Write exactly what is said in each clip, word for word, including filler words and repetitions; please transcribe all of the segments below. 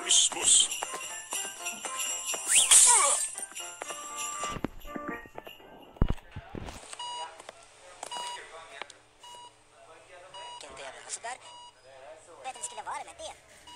Christmas. Kan inte överleva sådär. Vet inte skulle vara med det.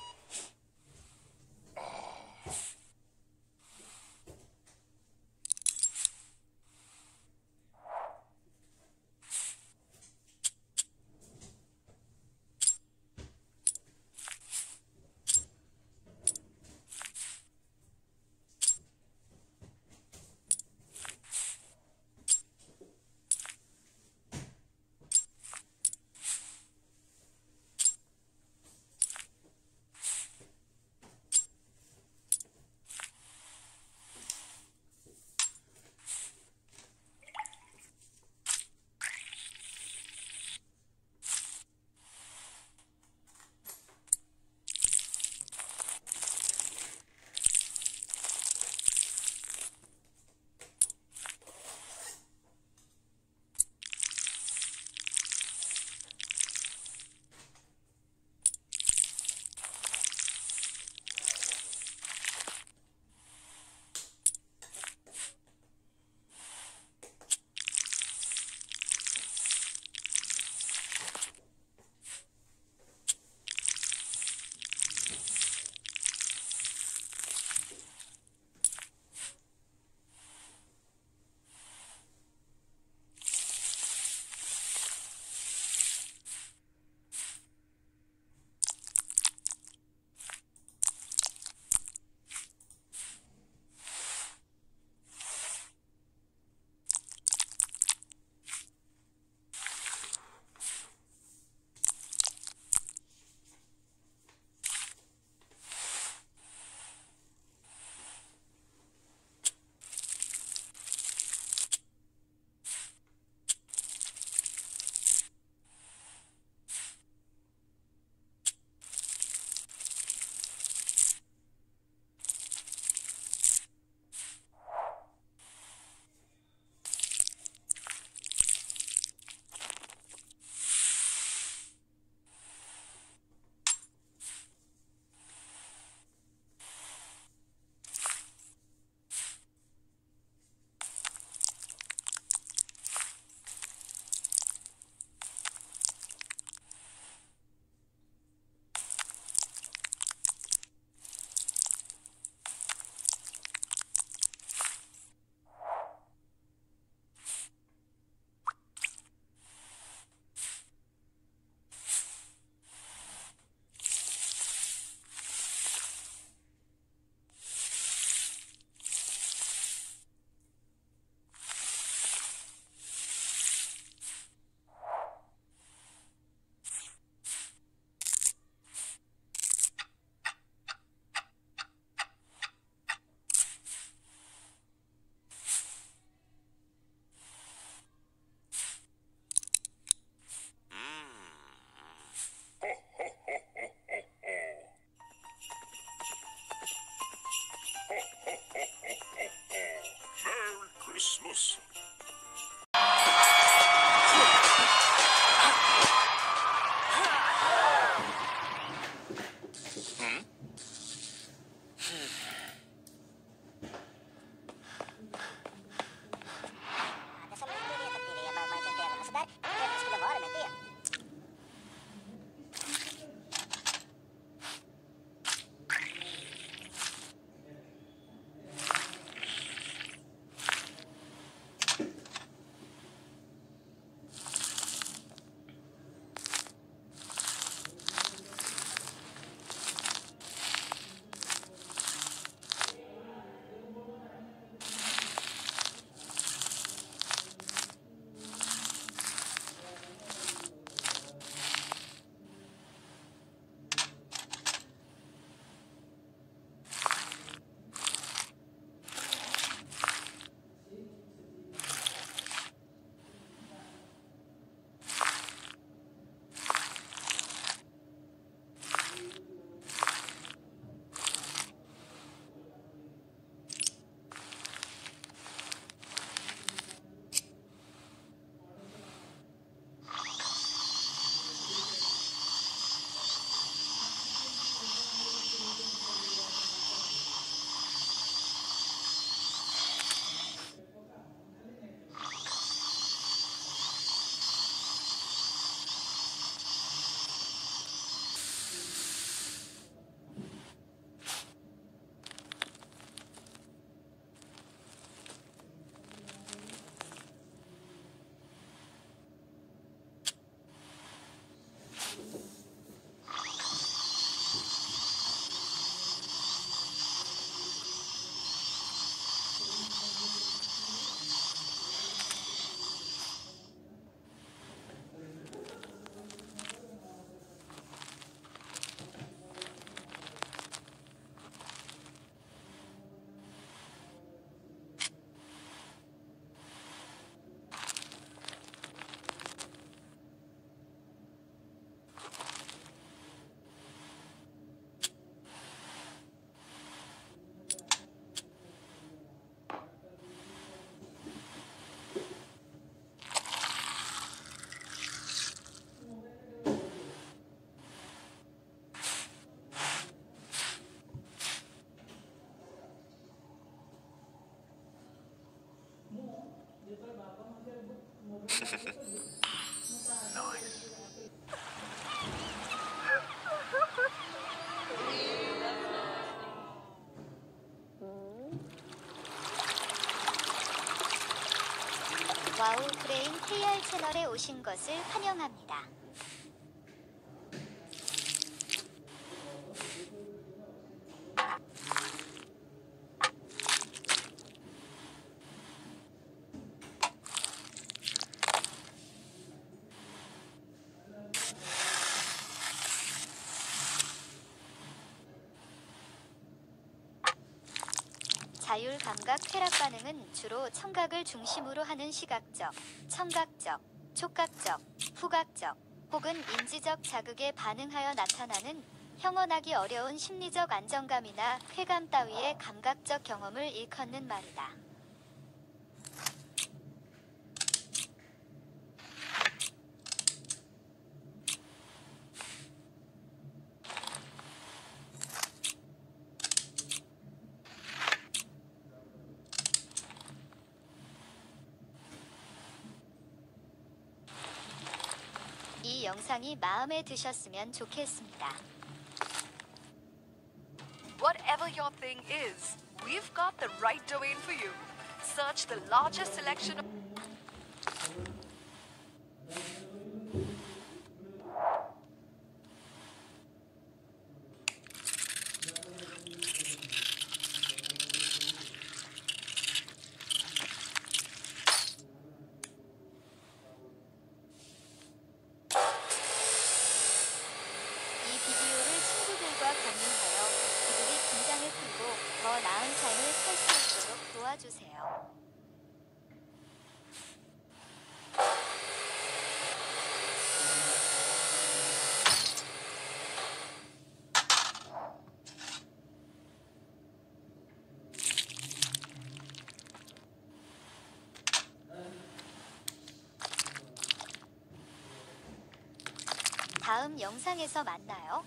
Merry Christmas. 와우 브레인 케이알 채널에 오신 것을 환영합니다. 자율 감각 쾌락 반응은 주로 청각을 중심으로 하는 시각적, 청각적, 촉각적, 후각적 혹은 인지적 자극에 반응하여 나타나는 형언하기 어려운 심리적 안정감이나 쾌감 따위의 감각적 경험을 일컫는 말이다. 이 영상이 마음에 드셨으면 좋겠습니다. Whatever your thing is, we've got the right domain for you. Search the largest selection of 더 나은 삶을 살 수 있도록 도와주세요. 다음 영상에서 만나요.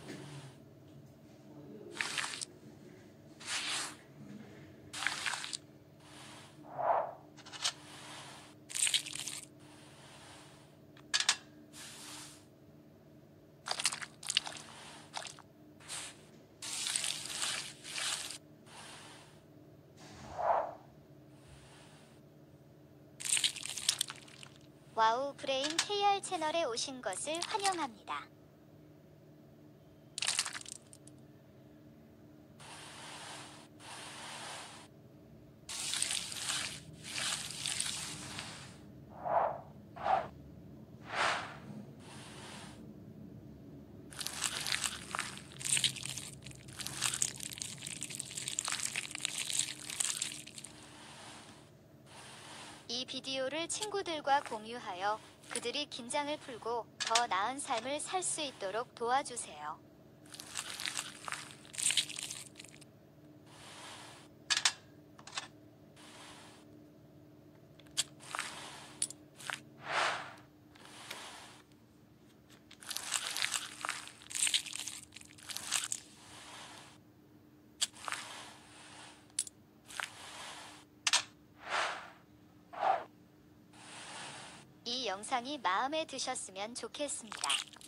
와우 브레인 케이알 채널에 오신 것을 환영합니다. 이 비디오를 친구들과 공유하여 그들이 긴장을 풀고 더 나은 삶을 살 수 있도록 도와주세요. 이 영상이 마음에 드셨으면 좋겠습니다.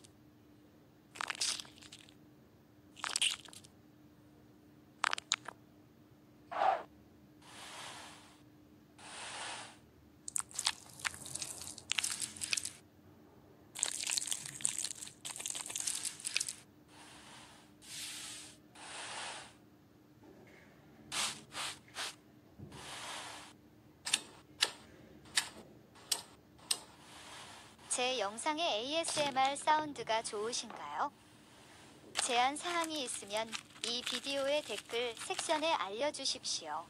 제 영상의 에이에스엠알 사운드가 좋으신가요? 제안 사항이 있으면 이 비디오의 댓글 섹션에 알려주십시오.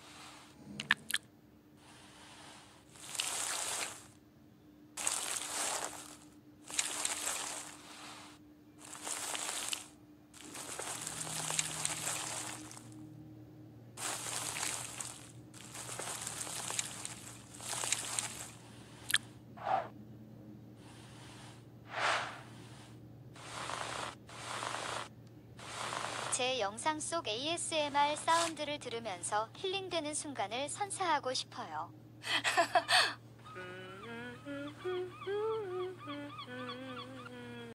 제 영상 속 에이에스엠알 사운드를 들으면서 힐링되는 순간을 선사하고 싶어요.